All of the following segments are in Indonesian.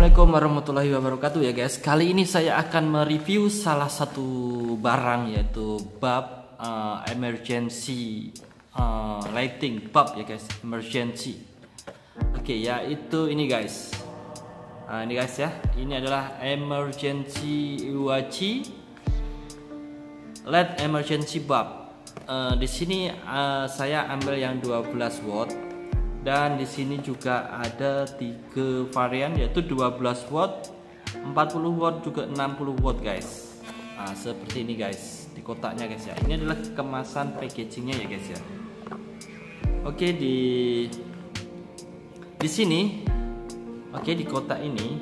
Assalamualaikum warahmatullahi wabarakatuh ya guys. Kali ini saya akan mereview salah satu barang, yaitu bulb emergency lighting bulb ya guys, emergency. Oke, yaitu ini guys. Ini guys ya, ini adalah emergency UAC LED emergency bulb. Di sini saya ambil yang 12 watt. Dan di sini juga ada 3 varian, yaitu 12 watt, 40 watt, juga 60 watt guys. Seperti ini guys di kotaknya guys ya. Ini adalah kemasan packagingnya ya guys ya. Oke, di sini, oke, di kotak ini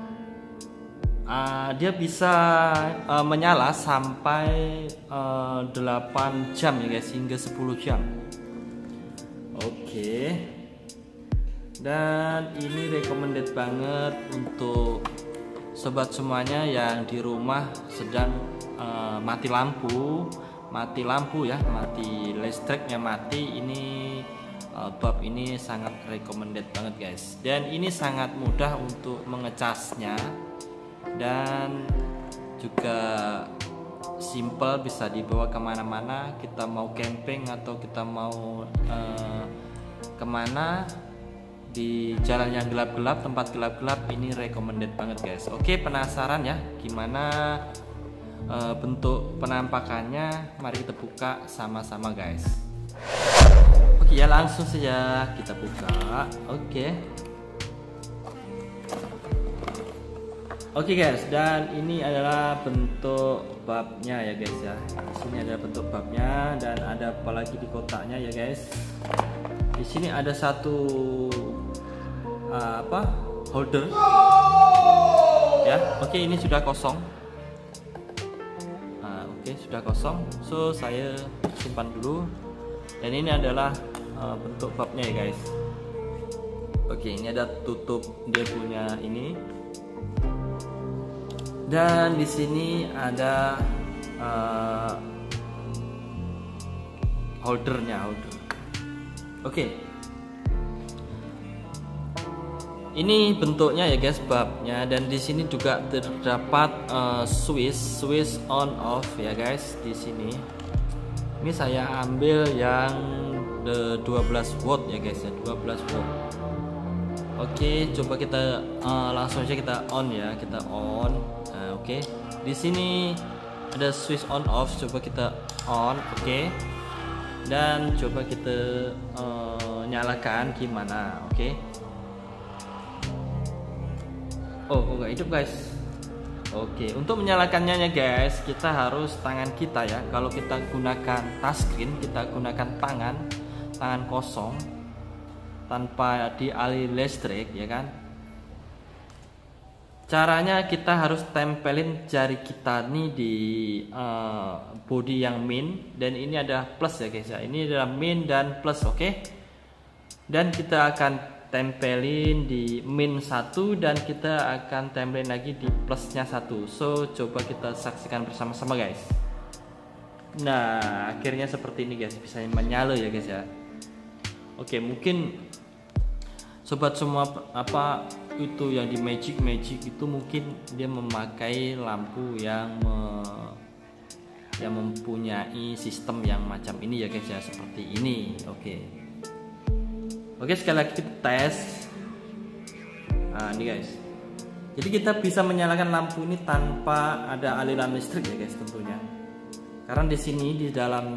dia bisa menyala sampai 8 jam ya guys, hingga 10 jam. Oke. Dan ini recommended banget untuk sobat semuanya yang di rumah sedang mati lampu ya, mati listriknya mati. Ini bulb ini sangat recommended banget guys. Dan ini sangat mudah untuk mengecasnya, dan juga simple, bisa dibawa kemana-mana. Kita mau camping atau kita mau kemana di jalan yang gelap-gelap, tempat gelap-gelap, ini recommended banget guys. Oke, penasaran ya gimana bentuk penampakannya? Mari kita buka sama-sama guys. Oke ya, langsung saja kita buka. Oke guys, dan ini adalah bentuk bulbnya ya guys ya. Di sini ada bentuk bulbnya, dan ada apa lagi di kotaknya ya guys. Di sini ada satu holder ya. Oke, ini sudah kosong. Oke, sudah kosong. So saya simpan dulu. Dan ini adalah bentuk bulbnya ya guys. Oke, ini ada tutup dia punya ini. Dan di sini ada holder. Oke. Ini bentuknya ya guys bulbnya, dan di sini juga terdapat switch on off ya guys di sini. Ini saya ambil yang 12 watt ya guys ya, 12 watt. Oke, coba kita langsung aja kita on ya, kita on. Oke. Di sini ada switch on off, coba kita on. Oke. Dan coba kita nyalakan gimana. Oke. Oh, nggak hidup guys. Oke, untuk menyalakannya guys, kita harus tangan kita ya. Kalau kita gunakan touchscreen, kita gunakan tangan kosong tanpa dialiri listrik ya kan. Caranya kita harus tempelin jari kita nih di body yang min, dan ini ada plus ya guys ya. Ini adalah min dan plus, oke. Dan kita akan tempelin di min 1, dan kita akan tempelin lagi di plusnya 1. So coba kita saksikan bersama-sama guys. Nah, akhirnya seperti ini guys, bisa menyala ya guys ya. Oke, mungkin sobat semua itu yang di Magic itu mungkin dia memakai lampu yang mempunyai sistem yang macam ini ya guys ya, seperti ini. Oke, sekali lagi kita tes. Ini guys. Jadi kita bisa menyalakan lampu ini tanpa ada aliran listrik ya guys tentunya. Karena di sini di dalam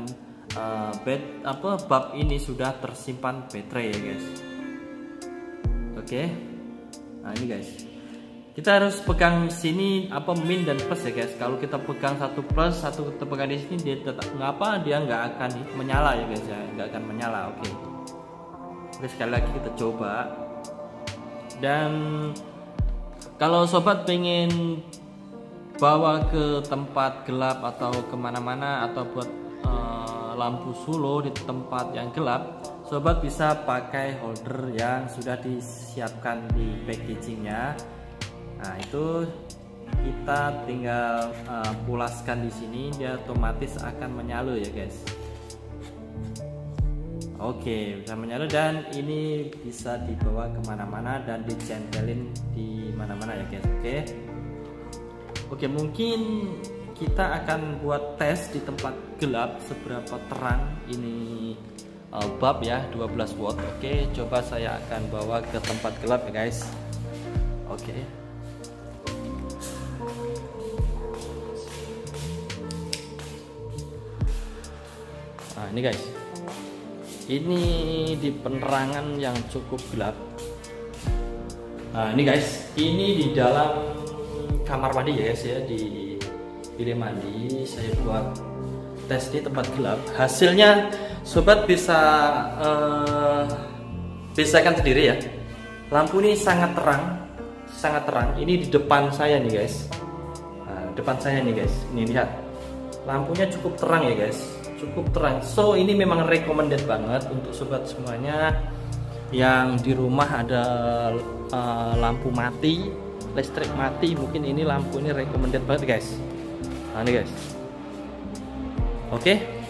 bulb ini sudah tersimpan baterai ya guys. Oke. Nah, ini guys. Kita harus pegang sini min dan plus ya guys. Kalau kita pegang satu plus, satu kita pegang di sini, dia tetap dia nggak akan menyala ya guys ya, nggak akan menyala. Oke, sekali lagi kita coba. Dan kalau sobat pengen bawa ke tempat gelap atau kemana-mana, atau buat lampu solo di tempat yang gelap, sobat bisa pakai holder yang sudah disiapkan di packagingnya. Nah, itu kita tinggal pulaskan di sini, dia otomatis akan menyala ya guys. Oke, bisa menyala dan ini bisa dibawa kemana-mana dan dicentelin di mana-mana ya guys. Oke, mungkin kita akan buat tes di tempat gelap seberapa terang ini bulb ya, 12 watt. Oke, coba saya akan bawa ke tempat gelap ya guys. Oke. Nah, ini guys. Ini di penerangan yang cukup gelap. Nah, ini guys, ini di dalam kamar mandi ya guys ya, di bilik mandi. Saya buat tes di tempat gelap. Hasilnya sobat bisa bedakan sendiri ya. Lampu ini sangat terang, sangat terang. Ini di depan saya nih guys. Nah, depan saya nih guys. Ini lihat, lampunya cukup terang ya guys. Cukup terang. So ini memang recommended banget untuk sobat semuanya yang di rumah ada lampu mati, listrik mati. Mungkin ini lampu ini recommended banget guys. Nah ini guys. Oke.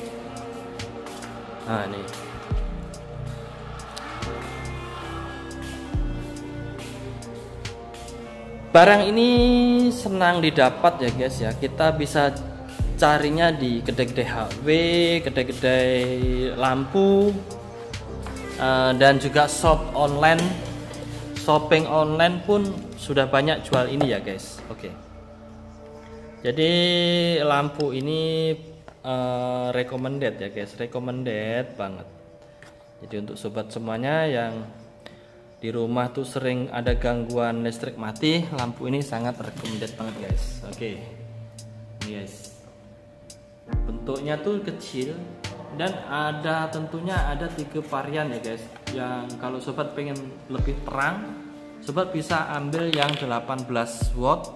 Nah ini. Barang ini senang didapat ya guys ya. Kita bisa carinya di kedai-kedai HW, kedai-kedai lampu, dan juga shop online, shopping online pun sudah banyak jual ini ya guys. Oke. Jadi lampu ini recommended ya guys, recommended banget. Jadi untuk sobat semuanya yang di rumah tuh sering ada gangguan listrik mati, lampu ini sangat recommended banget guys. Oke. Ini guys. Bentuknya tuh kecil dan tentunya ada 3 varian ya guys. Yang kalau sobat pengen lebih terang, sobat bisa ambil yang 18 watt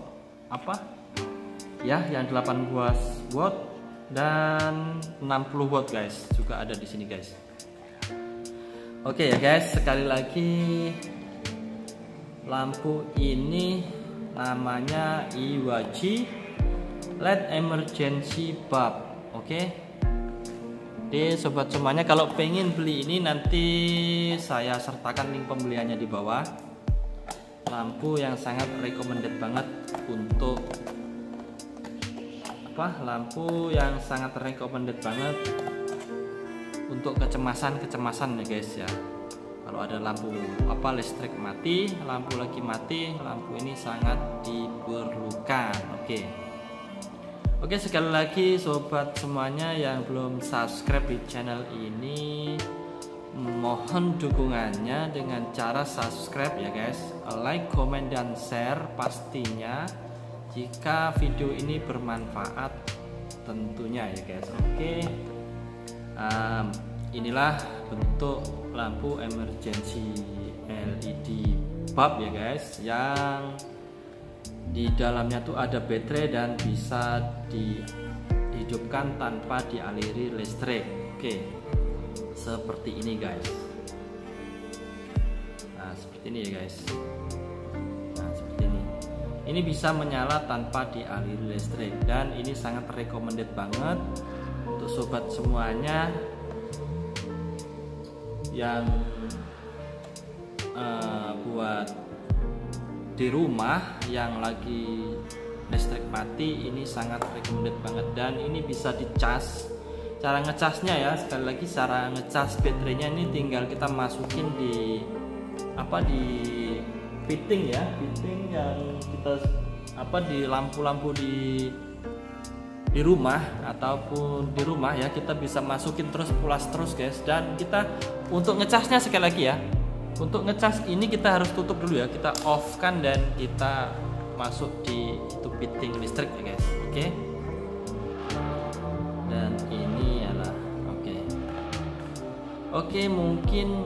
yang 18 watt dan 60 watt guys, juga ada di sini guys. Oke ya guys, sekali lagi lampu ini namanya Iwaji LED emergency bulb. Oke. Jadi sobat semuanya kalau pengen beli ini nanti saya sertakan link pembeliannya di bawah. Lampu yang sangat recommended banget untuk lampu yang sangat recommended banget untuk kecemasan ya guys ya. Kalau ada lampu listrik mati, lampu lagi mati, lampu ini sangat diperlukan. Oke, sekali lagi sobat semuanya yang belum subscribe di channel ini, mohon dukungannya dengan cara subscribe ya guys, like, comment, dan share pastinya jika video ini bermanfaat tentunya ya guys. Oke. Inilah bentuk lampu emergency LED bulb ya guys, yang di dalamnya tuh ada baterai dan bisa dihidupkan tanpa dialiri listrik. Oke, seperti ini guys. Nah seperti ini ya guys. Nah seperti ini. Ini bisa menyala tanpa dialiri listrik dan ini sangat recommended banget untuk sobat semuanya yang buat di rumah yang lagi listrik mati. Ini sangat recommended banget dan ini bisa dicas. Cara ngecasnya ya, sekali lagi cara ngecas baterainya ini tinggal kita masukin di fitting ya, fitting yang kita di lampu-lampu di rumah ataupun di rumah ya, kita bisa masukin terus, pulas terus guys. Dan kita untuk ngecasnya sekali lagi ya, untuk ngecas ini kita harus tutup dulu ya, kita off kan dan kita masuk di itu fitting listrik ya guys. Oke. Dan ini adalah oke, mungkin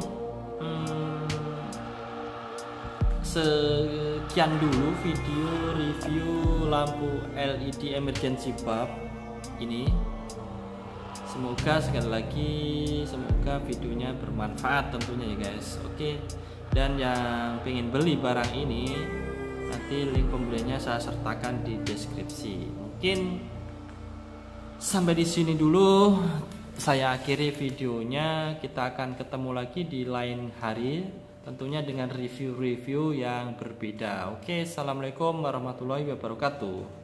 sekian dulu video review lampu LED emergency bulb ini. Semoga sekali lagi videonya bermanfaat tentunya ya guys. Oke. Dan yang pengen beli barang ini nanti link pembeliannya saya sertakan di deskripsi. Mungkin sampai di sini dulu. saya akhiri videonya. Kita akan ketemu lagi di lain hari, tentunya dengan review-review yang berbeda. Oke, assalamualaikum warahmatullahi wabarakatuh.